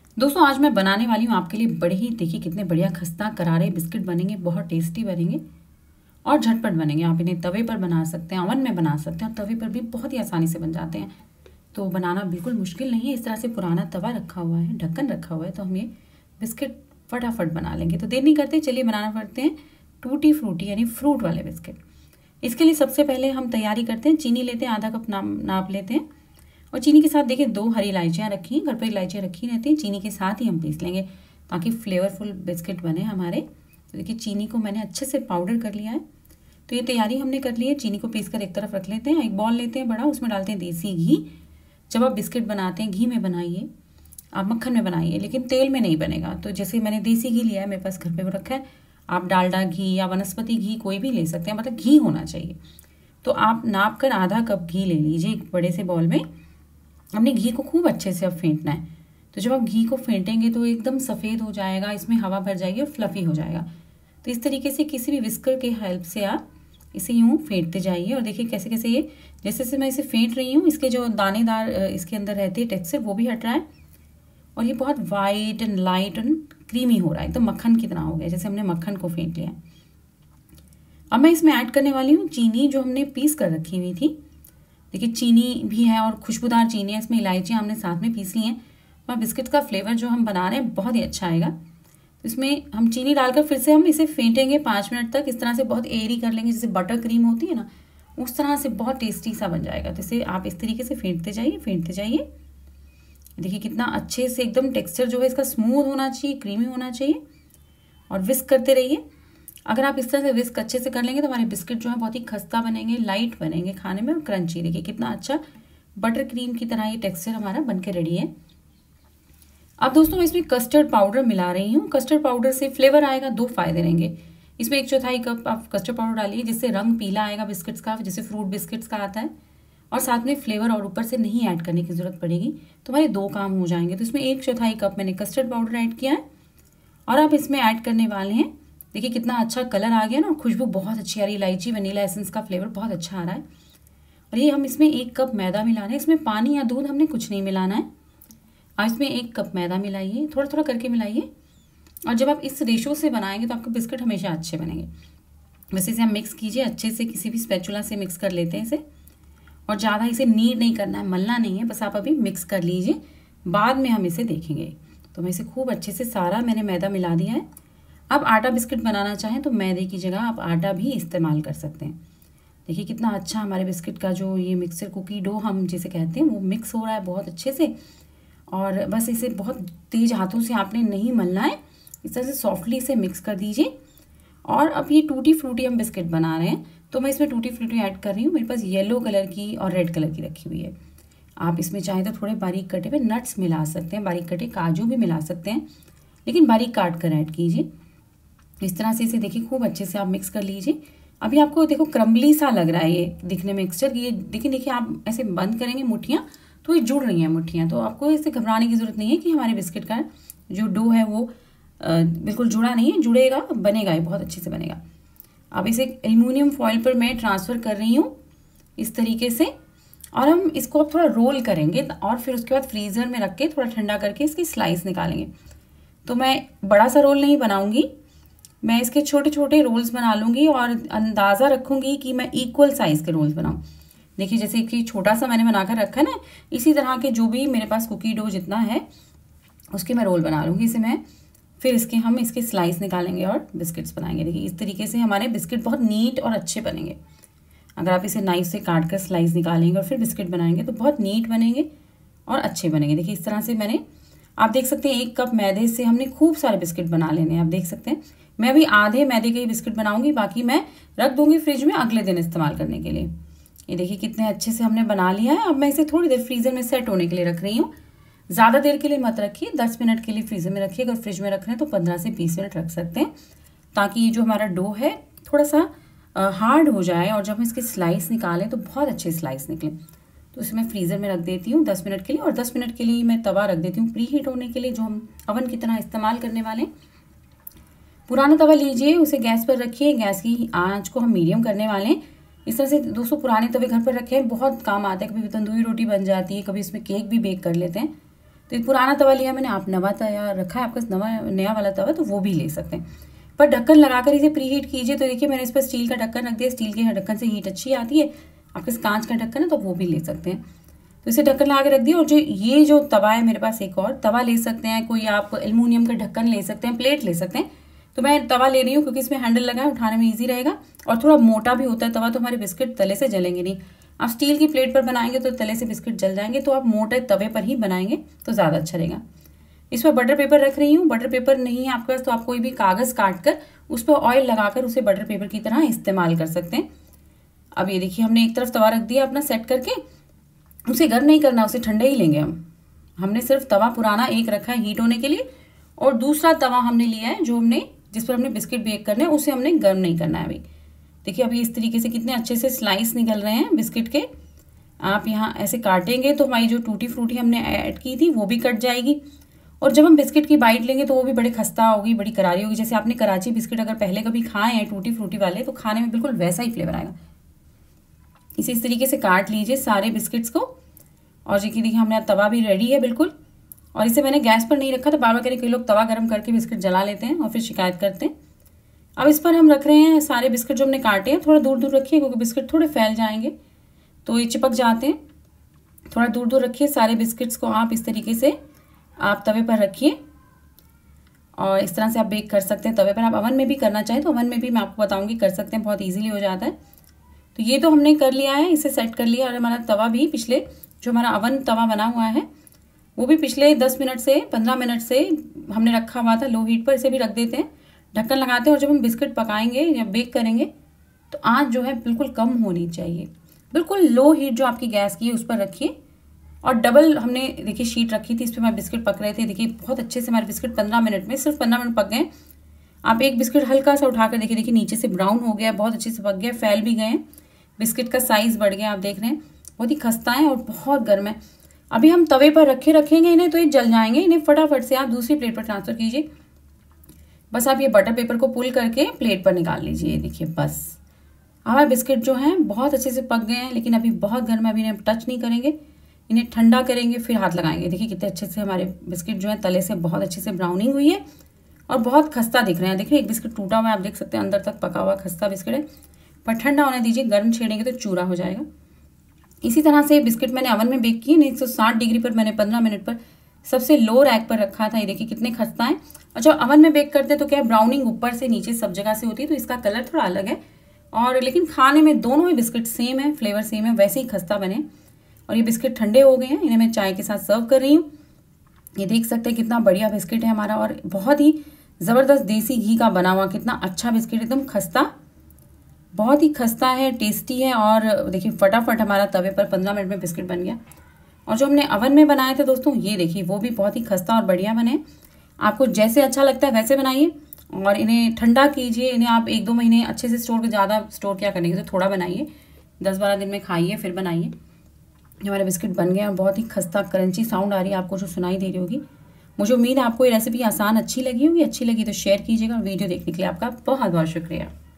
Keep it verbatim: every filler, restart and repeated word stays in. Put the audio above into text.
दोस्तों आज मैं बनाने वाली हूँ आपके लिए बड़े ही, देखिए कितने बढ़िया खस्ता करारे बिस्किट बनेंगे, बहुत टेस्टी बनेंगे और झटपट बनेंगे। आप इन्हें तवे पर बना सकते हैं, ओवन में बना सकते हैं और तवे पर भी बहुत ही आसानी से बन जाते हैं। तो बनाना बिल्कुल मुश्किल नहीं है। इस तरह से पुराना तवा रखा हुआ है, ढक्कन रखा हुआ है, तो हम ये बिस्किट फटाफट बना लेंगे। तो देर नहीं करते, चलिए बनाना पड़ते हैं टूटी फ्रूटी यानी फ्रूट वाले बिस्किट। इसके लिए सबसे पहले हम तैयारी करते हैं। चीनी लेते हैं, आधा कप नाप नाप लेते हैं और चीनी के साथ देखिए दो हरी इलायचियाँ रखी हैं, घर पर इलायचियाँ रखी रहती हैं। चीनी के साथ ही हम पीस लेंगे ताकि फ्लेवरफुल बिस्किट बने हमारे। तो देखिए चीनी को मैंने अच्छे से पाउडर कर लिया है। तो ये तैयारी हमने कर ली है। चीनी को पीस कर एक तरफ रख लेते हैं। एक बॉल लेते हैं बड़ा, उसमें डालते हैं देसी घी। जब आप बिस्किट बनाते हैं घी में बनाइए, आप मक्खन में बनाइए, लेकिन तेल में नहीं बनेगा। तो जैसे मैंने देसी घी लिया है, मेरे पास घर पे वो रखा है। आप डालडा घी या वनस्पति घी कोई भी ले सकते हैं, मतलब घी होना चाहिए। तो आप नाप कर आधा कप घी ले लीजिए एक बड़े से बॉल में। हमने घी को खूब अच्छे से अब फेंटना है। तो जब आप घी को फेंटेंगे तो एकदम सफ़ेद हो जाएगा, इसमें हवा भर जाएगी और फ्लफ़ी हो जाएगा। तो इस तरीके से किसी भी विस्कर के हेल्प से आप इसे यूँ फेंटते जाइए और देखिए कैसे कैसे ये, जैसे जैसे मैं इसे फेंट रही हूँ, इसके जो दानेदार इसके अंदर रहते हैं टेक्सचर, वो भी हट रहा है और ये बहुत white and light and creamy हो रहा है, एकदम मक्खन की तरह हो गया, जैसे हमने मक्खन को फेंट लिया। अब मैं इसमें ऐड करने वाली हूँ चीनी जो हमने पीस कर रखी हुई थी। देखिए चीनी भी है और खुशबूदार चीनी है, इसमें इलायचियाँ हमने साथ में पीस ली हैं। और बिस्किट का फ्लेवर जो हम बना रहे हैं बहुत ही अच्छा आएगा। तो इसमें हम चीनी डालकर फिर से हम इसे फेंटेंगे पाँच मिनट तक। इस तरह से बहुत एयरी कर लेंगे, जैसे बटर क्रीम होती है ना, उस तरह से बहुत टेस्टी सा बन जाएगा। तो इसे आप इस तरीके से फेंटते जाइए फेंटते जाइए। देखिए कितना अच्छे से एकदम टेक्स्चर जो है इसका स्मूथ होना चाहिए, क्रीमी होना चाहिए और विस्क करते रहिए। अगर आप इस तरह से विस्क अच्छे से कर लेंगे तो हमारे बिस्किट जो है बहुत ही खस्ता बनेंगे, लाइट बनेंगे खाने में और क्रंची। देखिए कितना अच्छा बटर क्रीम की तरह ये टेक्सचर हमारा बनके रेडी है। अब दोस्तों मैं इसमें कस्टर्ड पाउडर मिला रही हूँ। कस्टर्ड पाउडर से फ्लेवर आएगा, दो फायदे रहेंगे। इसमें एक चौथाई कप आप कस्टर्ड पाउडर डालिए, जिससे रंग पीला आएगा बिस्किट्स का, जैसे फ्रूट बिस्किट्स का आता है। और साथ में फ्लेवर और ऊपर से नहीं ऐड करने की ज़रूरत पड़ेगी, तो हमारे दो काम हो जाएंगे। तो इसमें एक चौथाई कप मैंने कस्टर्ड पाउडर ऐड किया है और अब इसमें ऐड करने वाले हैं, देखिए कितना अच्छा कलर आ गया ना, खुशबू बहुत अच्छी आ रही है। इलायची वनीला एसेंस का फ्लेवर बहुत अच्छा आ रहा है। और ये हम इसमें एक कप मैदा मिलाना है। इसमें पानी या दूध हमने कुछ नहीं मिलाना है। अब इसमें एक कप मैदा मिलाइए, थोड़ा थोड़ा करके मिलाइए। और जब आप इस रेशो से बनाएंगे तो आपके बिस्किट हमेशा अच्छे बनेंगे। वैसे इसे हम मिक्स कीजिए अच्छे से, किसी भी स्पैचुला से मिक्स कर लेते हैं इसे। और ज़्यादा इसे नीड नहीं करना है, मलना नहीं है, बस आप अभी मिक्स कर लीजिए, बाद में हम इसे देखेंगे। तो मैं इसे खूब अच्छे से सारा मैंने मैदा मिला दिया है। अब आटा बिस्किट बनाना चाहें तो मैदे की जगह आप आटा भी इस्तेमाल कर सकते हैं। देखिए कितना अच्छा हमारे बिस्किट का जो ये मिक्सर कुकी डो हम जिसे कहते हैं वो मिक्स हो रहा है बहुत अच्छे से। और बस इसे बहुत तेज़ हाथों से आपने नहीं मलना है, इस तरह से सॉफ्टली इसे मिक्स कर दीजिए। और अब ये टूटी फ्रूटी हम बिस्किट बना रहे हैं, तो मैं इसमें टूटी फ्रूटी ऐड कर रही हूँ। मेरे पास येलो कलर की और रेड कलर की रखी हुई है। आप इसमें चाहें तो थोड़े बारीक कटे हुए नट्स मिला सकते हैं, बारीक कटे काजू भी मिला सकते हैं, लेकिन बारीक काट कर ऐड कीजिए। इस तरह से इसे देखिए खूब अच्छे से आप मिक्स कर लीजिए। अभी आपको देखो क्रम्बली सा लग रहा है ये दिखने में मिक्सचर। ये देखिए देखिए आप ऐसे बंद करेंगे मुट्ठियाँ तो ये जुड़ रही हैं मुट्ठियाँ। तो आपको इससे घबराने की ज़रूरत नहीं है कि हमारे बिस्किट का जो डो है वो आ, बिल्कुल जुड़ा नहीं है, जुड़ेगा, बनेगा, ये बहुत अच्छे से बनेगा। अब इसे एल्युमिनियम फॉइल पर मैं ट्रांसफ़र कर रही हूँ इस तरीके से। और हम इसको अब थोड़ा रोल करेंगे और फिर उसके बाद फ्रीज़र में रख के थोड़ा ठंडा करके इसकी स्लाइस निकालेंगे। तो मैं बड़ा सा रोल नहीं बनाऊँगी, मैं इसके छोटे छोटे रोल्स बना लूँगी और अंदाज़ा रखूँगी कि मैं इक्वल साइज़ के रोल्स बनाऊँ। देखिए जैसे कि छोटा सा मैंने बनाकर रखा है ना, इसी तरह के जो भी मेरे पास कुकी डो जितना है उसके मैं रोल बना लूँगी। इसे मैं फिर इसके हम इसके स्लाइस निकालेंगे और बिस्किट्स बनाएंगे। देखिए इस तरीके से हमारे बिस्किट बहुत नीट और अच्छे बनेंगे। अगर आप इसे नाइफ से काट कर स्लाइस निकालेंगे और फिर बिस्किट बनाएंगे तो बहुत नीट बनेंगे और अच्छे बनेंगे। देखिए इस तरह से मैंने, आप देख सकते हैं एक कप मैदे से हमने खूब सारे बिस्किट बना लेने हैं। आप देख सकते हैं मैं अभी आधे मैदे के ही बिस्किट बनाऊंगी, बाकी मैं रख दूंगी फ्रिज में अगले दिन इस्तेमाल करने के लिए। ये देखिए कितने अच्छे से हमने बना लिया है। अब मैं इसे थोड़ी देर फ्रीज़र में सेट होने के लिए रख रही हूँ। ज़्यादा देर के लिए मत रखिए, दस मिनट के लिए फ्रीज़र में रखिए। अगर फ्रिज में रख रहे हैं तो पंद्रह से बीस मिनट रख सकते हैं, ताकि ये जो हमारा डो है थोड़ा सा हार्ड हो जाए और जब हम इसके स्लाइस निकालें तो बहुत अच्छे स्लाइस निकलें। तो इसे मैं फ्रीज़र में रख देती हूँ दस मिनट के लिए। और दस मिनट के लिए मैं तवा रख देती हूँ प्री हीट होने के लिए, जो हम अवन की तरह इस्तेमाल करने वाले हैं। पुराना तवा लीजिए, उसे गैस पर रखिए, गैस की आंच को हम मीडियम करने वाले हैं। इस तरह से दोस्तों पुराने तवे घर पर रखे हैं, बहुत काम आते हैं। कभी तंदूरी रोटी बन जाती है, कभी इसमें केक भी बेक कर लेते हैं। तो एक पुराना तवा लिया मैंने, आप नवा तवा रखा है आपका नवा नया वाला तवा तो वो भी ले सकते हैं, पर ढक्कन लगाकर इसे प्री हीट कीजिए। तो देखिए मैंने इस पर स्टील का ढक्कन रख दिया, स्टील के ढक्कन से हीट अच्छी आती है। आपके कांच का ढक्कन है तो वो भी ले सकते हैं। तो इसे ढक्कन लगा के रख दिया। और जो ये जो तवा है मेरे पास, एक और तवा ले सकते हैं, कोई आप एल्युमिनियम का ढक्कन ले सकते हैं, प्लेट ले सकते हैं। तो मैं तवा ले रही हूँ क्योंकि इसमें हैंडल लगा है, उठाने में ईजी रहेगा और थोड़ा मोटा भी होता है तवा, तो हमारे बिस्किट तले से जलेंगे नहीं। आप स्टील की प्लेट पर बनाएंगे तो तले से बिस्किट जल जाएंगे, तो आप मोटे तवे पर ही बनाएंगे तो ज़्यादा अच्छा रहेगा। इस पर बटर पेपर रख रही हूँ। बटर पेपर नहीं है आपके पास तो आप कोई भी कागज़ काट कर उस पर ऑयल लगाकर उसे बटर पेपर की तरह इस्तेमाल कर सकते हैं। अब ये देखिए हमने एक तरफ तवा रख दिया अपना सेट करके, उसे गर्म नहीं करना, उसे ठंडा ही लेंगे हम। हमने सिर्फ तवा पुराना एक रखा है हीट होने के लिए, और दूसरा तवा हमने लिया है जो हमने जिस पर हमने बिस्किट बेक करने हैं, उसे हमने गर्म नहीं करना है अभी। देखिए अभी इस तरीके से कितने अच्छे से स्लाइस निकल रहे हैं बिस्किट के। आप यहाँ ऐसे काटेंगे तो हमारी जो टूटी फ्रूटी हमने ऐड की थी वो भी कट जाएगी, और जब हम बिस्किट की बाइट लेंगे तो वो भी बड़ी खस्ता होगी, बड़ी करारी होगी। जैसे आपने कराची बिस्किट अगर पहले कभी खाए हैं टूटी फ्रूटी वाले, तो खाने में बिल्कुल वैसा ही फ्लेवर आएगा। इसे इस तरीके से काट लीजिए सारे बिस्किट्स को। और देखिए देखिए हमने तवा भी रेडी है बिल्कुल। और इसे मैंने गैस पर नहीं रखा था, बार बार करें कई लोग तवा गर्म करके बिस्किट जला लेते हैं और फिर शिकायत करते हैं। अब इस पर हम रख रहे हैं सारे बिस्किट जो हमने काटे हैं। थोड़ा दूर दूर रखिए क्योंकि बिस्किट थोड़े फैल जाएंगे तो ये चिपक जाते हैं। थोड़ा दूर दूर रखिए सारे बिस्किट्स को, आप इस तरीके से आप तवे पर रखिए और इस तरह से आप बेक कर सकते हैं तवे पर। आप अवन में भी करना चाहें तो अवन में भी मैं आपको बताऊंगी कर सकते हैं, बहुत ईजिली हो जाता है। तो ये तो हमने कर लिया है, इसे सेट कर लिया। और हमारा तवा भी पिछले जो हमारा अवन तवा बना हुआ है वो भी पिछले दस मिनट से पंद्रह मिनट से हमने रखा हुआ था लो हीट पर। इसे भी रख देते हैं, ढक्कन लगाते हैं। और जब हम बिस्किट पकाएंगे या बेक करेंगे तो आँच जो है बिल्कुल कम होनी चाहिए, बिल्कुल लो हीट जो आपकी गैस की है उस पर रखिए। और डबल हमने देखिए शीट रखी थी, इस पर हमारे बिस्किट पक रहे थे। देखिए बहुत अच्छे से हमारे बिस्किट पंद्रह मिनट में, सिर्फ पंद्रह मिनट पक गए। आप एक बिस्किट हल्का सा उठाकर देखिए, देखिए नीचे से ब्राउन हो गया, बहुत अच्छे से पक गया, फैल भी गए। बिस्किट का साइज़ बढ़ गया, आप देख रहे हैं। बहुत ही खस्ता है और बहुत गर्म है। अभी हम तवे पर रखे रखेंगे इन्हें तो ये जल जाएंगे। इन्हें फटाफट से आप दूसरी प्लेट पर ट्रांसफ़र कीजिए। बस आप ये बटर पेपर को पुल करके प्लेट पर निकाल लीजिए। देखिए बस हमारे बिस्किट जो हैं बहुत अच्छे से पक गए हैं, लेकिन अभी बहुत गर्म है, अभी इन्हें टच नहीं करेंगे, इन्हें ठंडा करेंगे फिर हाथ लगाएंगे। देखिए कितने अच्छे से हमारे बिस्किट जो है तले से बहुत अच्छे से ब्राउनिंग हुई है और बहुत खस्ता दिख रहे हैं। देखिए एक बिस्किट टूटा हुआ है, आप देख सकते हैं अंदर तक पका हुआ खस्ता बिस्किट है, पर ठंडा होने दीजिए, गर्म छेड़ेंगे तो चूरा हो जाएगा। इसी तरह से बिस्किट मैंने अवन में बेक किए, एक सौ साठ डिग्री पर मैंने पंद्रह मिनट पर सबसे लो रैक पर रखा था। ये देखिए कितने खस्ता है। और जब अवन में बेक करते हैं तो क्या ब्राउनिंग ऊपर से नीचे सब जगह से होती है, तो इसका कलर थोड़ा अलग है। और लेकिन खाने में दोनों ही बिस्किट सेम है, फ्लेवर सेम है, वैसे ही खस्ता बने। और ये बिस्किट ठंडे हो गए हैं, इन्हें मैं चाय के साथ सर्व कर रही हूँ। ये देख सकते हैं कितना बढ़िया बिस्किट है हमारा, और बहुत ही ज़बरदस्त देसी घी का बना हुआ कितना अच्छा बिस्किट, एकदम खस्ता, बहुत ही खस्ता है, टेस्टी है। और देखिए फटाफट हमारा तवे पर पंद्रह मिनट में बिस्किट बन गया। और जो हमने अवन में बनाए थे दोस्तों, ये देखिए वो भी बहुत ही खस्ता और बढ़िया बने। आपको जैसे अच्छा लगता है वैसे बनाइए और इन्हें ठंडा कीजिए। इन्हें आप एक दो महीने अच्छे से स्टोर कर, ज़्यादा स्टोर क्या करने के, तो थोड़ा बनाइए, दस बारह दिन में खाइए फिर बनाइए। हमारे बिस्किट बन गए और बहुत ही खस्ता क्रंची साउंड आ रही है आपको जो सुनाई दे रही होगी। मुझे उम्मीद है आपको ये रेसिपी आसान अच्छी लगी होगी। अच्छी लगी तो शेयर कीजिएगा। वीडियो देखने के लिए आपका बहुत बहुत शुक्रिया।